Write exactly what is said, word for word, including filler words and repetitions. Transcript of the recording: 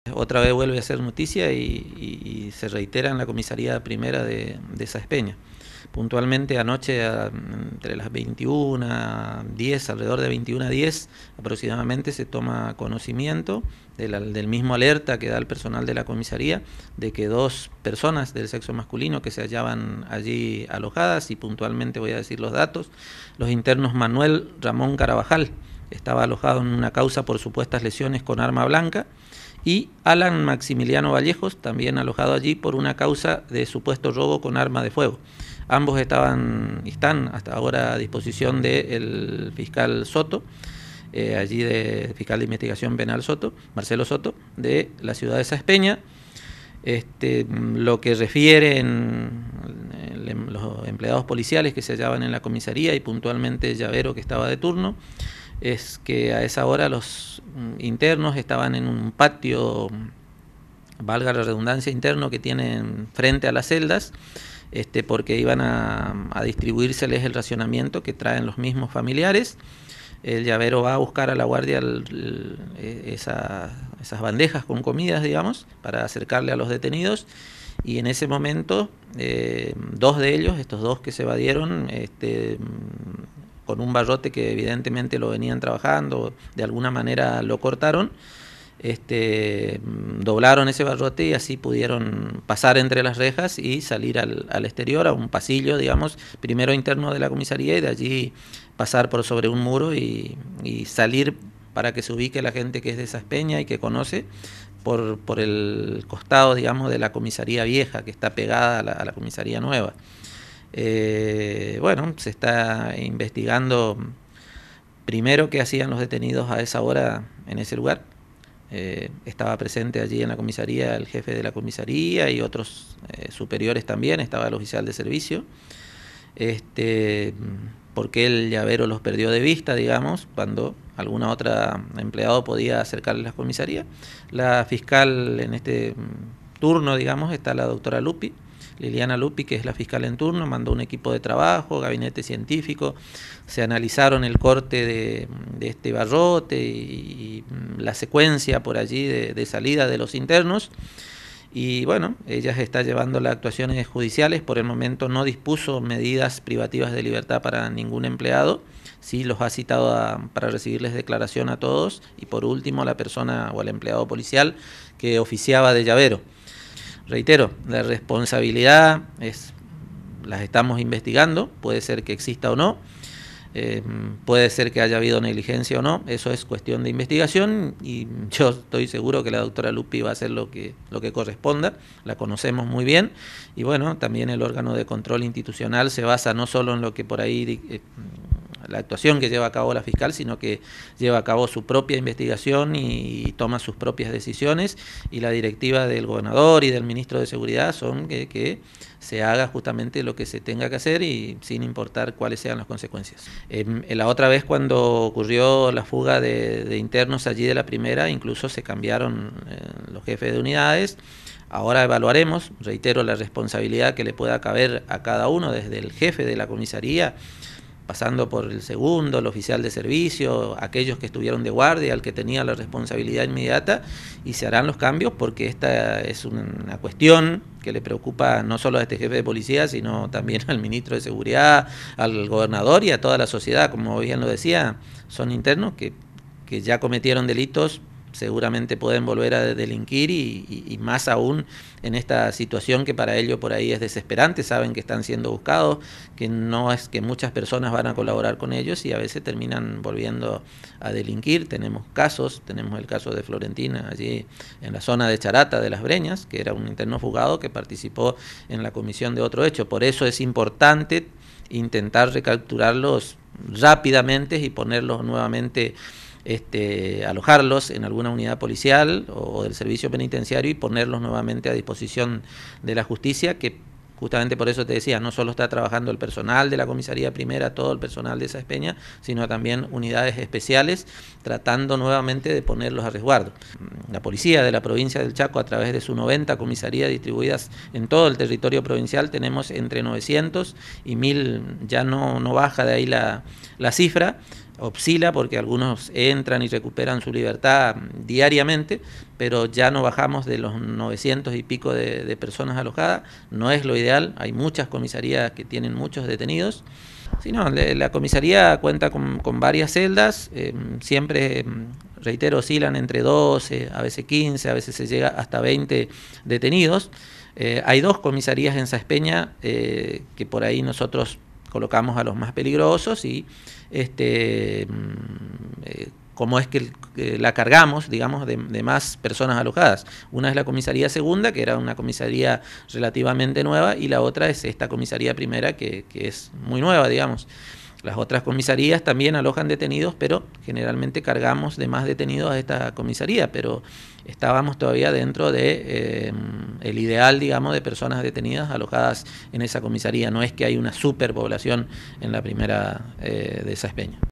Otra vez vuelve a ser noticia y, y, y se reitera en la comisaría primera de, de Sáenz Peña. Puntualmente anoche, a, entre las veintiuna diez, alrededor de veintiuna diez aproximadamente, se toma conocimiento de la, del mismo alerta que da el personal de la comisaría de que dos personas del sexo masculino que se hallaban allí alojadas, y puntualmente voy a decir los datos: los internos Manuel Ramón Carabajal estaba alojado en una causa por supuestas lesiones con arma blanca, y Alan Maximiliano Vallejos, también alojado allí por una causa de supuesto robo con arma de fuego. Ambos estaban y están hasta ahora a disposición del fiscal Soto, eh, allí de fiscal de investigación penal Soto, Marcelo Soto, de la ciudad de Sáenz Peña. Este, lo que refieren los empleados policiales que se hallaban en la comisaría y puntualmente Llavero, que estaba de turno, es que a esa hora los internos estaban en un patio, valga la redundancia, interno que tienen frente a las celdas, este, porque iban a, a distribuírseles el racionamiento que traen los mismos familiares. El Llavero va a buscar a la guardia el, el, esa, esas bandejas con comidas, digamos, para acercarle a los detenidos, y en ese momento eh, dos de ellos, estos dos que se evadieron, este, con un barrote que evidentemente lo venían trabajando, de alguna manera lo cortaron, este, doblaron ese barrote y así pudieron pasar entre las rejas y salir al, al exterior, a un pasillo, digamos, primero interno de la comisaría, y de allí pasar por sobre un muro y, y salir para que se ubique la gente que es de Sáenz Peña y que conoce, por, por el costado, digamos, de la comisaría vieja, que está pegada a la, a la comisaría nueva. Eh, bueno, se está investigando primero qué hacían los detenidos a esa hora en ese lugar. Eh, estaba presente allí en la comisaría el jefe de la comisaría y otros eh, superiores también, estaba el oficial de servicio. Este, porque el Llavero los perdió de vista, digamos, cuando alguna otra empleado podía acercarle a la comisaría. La fiscal en este turno, digamos, está la doctora Lupi, Liliana Lupi, que es la fiscal en turno, mandó un equipo de trabajo, gabinete científico, se analizaron el corte de, de este barrote y, y la secuencia por allí de, de salida de los internos. Y bueno, ella está llevando las actuaciones judiciales. Por el momento no dispuso medidas privativas de libertad para ningún empleado, sí los ha citado a, para recibirles declaración a todos, y por último a la persona o al empleado policial que oficiaba de Llavero. Reitero, la responsabilidad es, las estamos investigando, puede ser que exista o no, eh, puede ser que haya habido negligencia o no, eso es cuestión de investigación, y yo estoy seguro que la doctora Lupi va a hacer lo que, lo que corresponda, la conocemos muy bien, y bueno, también el órgano de control institucional se basa no solo en lo que por ahí... Eh, la actuación que lleva a cabo la fiscal, sino que lleva a cabo su propia investigación y, y toma sus propias decisiones, y la directiva del gobernador y del ministro de Seguridad son que, que se haga justamente lo que se tenga que hacer y sin importar cuáles sean las consecuencias. Eh, la otra vez, cuando ocurrió la fuga de, de internos allí de la primera, incluso se cambiaron eh, los jefes de unidades. Ahora evaluaremos, reitero, la responsabilidad que le pueda caber a cada uno, desde el jefe de la comisaría, pasando por el segundo, el oficial de servicio, aquellos que estuvieron de guardia, el que tenía la responsabilidad inmediata, y se harán los cambios porque esta es una cuestión que le preocupa no solo a este jefe de policía, sino también al ministro de Seguridad, al gobernador y a toda la sociedad. Como bien lo decía, son internos que, que ya cometieron delitos, seguramente pueden volver a delinquir, y, y, y más aún en esta situación que para ellos por ahí es desesperante. Saben que están siendo buscados, que no es que muchas personas van a colaborar con ellos y a veces terminan volviendo a delinquir. Tenemos casos, tenemos el caso de Florentina allí en la zona de Charata de Las Breñas, que era un interno fugado que participó en la comisión de otro hecho. Por eso es importante intentar recapturarlos rápidamente y ponerlos nuevamente, Este, alojarlos en alguna unidad policial o del servicio penitenciario y ponerlos nuevamente a disposición de la justicia, que justamente por eso te decía, no solo está trabajando el personal de la comisaría primera, todo el personal de Sáenz Peña, sino también unidades especiales, tratando nuevamente de ponerlos a resguardo. La policía de la provincia del Chaco, a través de sus noventa comisarías distribuidas en todo el territorio provincial, tenemos entre novecientos y mil, ya no, no baja de ahí la, la cifra, oscila porque algunos entran y recuperan su libertad diariamente, pero ya no bajamos de los novecientos y pico de, de personas alojadas. No es lo ideal, hay muchas comisarías que tienen muchos detenidos. Sí, no, la comisaría cuenta con, con varias celdas, eh, siempre, reitero, oscilan entre doce, a veces quince, a veces se llega hasta veinte detenidos. Eh, hay dos comisarías en Sáenz Peña eh, que por ahí nosotros colocamos a los más peligrosos y este, eh, como es que la cargamos, digamos, de, de más personas alojadas. Una es la comisaría segunda, que era una comisaría relativamente nueva, y la otra es esta comisaría primera, que, que es muy nueva, digamos. Las otras comisarías también alojan detenidos, pero generalmente cargamos de más detenidos a esta comisaría, pero estábamos todavía dentro de eh, el ideal, digamos, de personas detenidas alojadas en esa comisaría. No es que hay una superpoblación en la primera eh, de Sáenz Peña.